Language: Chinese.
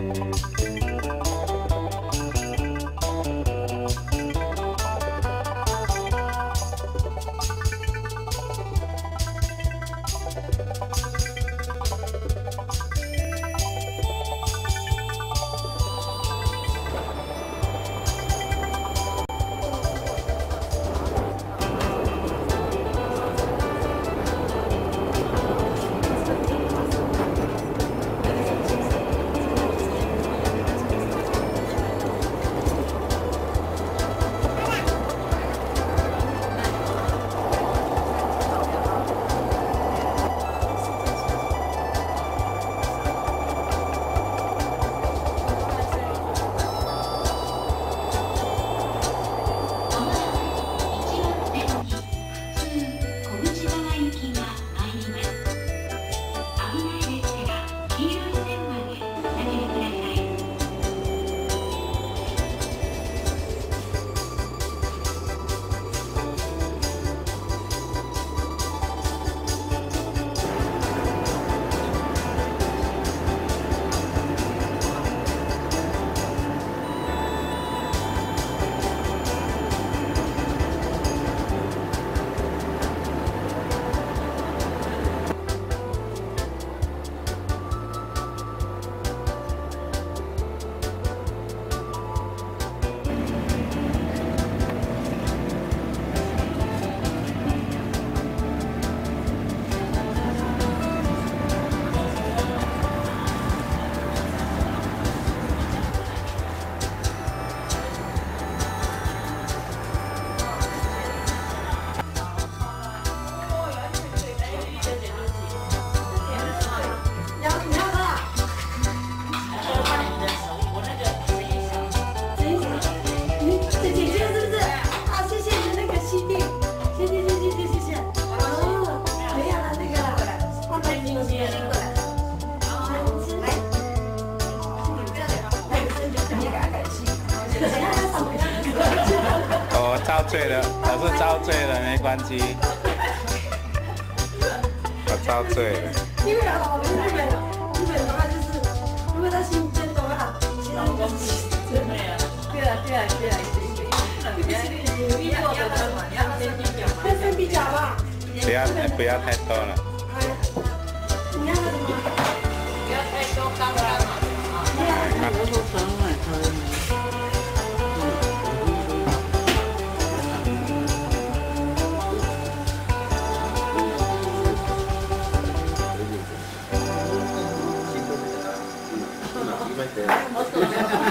遭罪了，我是遭罪了，没关系。我遭罪了。 因为我们日本的话就是，如果他新增的话，其他都是真的呀。对啊，你要的什么？你要先比较吧。 不要太多了。 你要什么？ 不要太多，刚刚好。我说等会可以。 Gracias.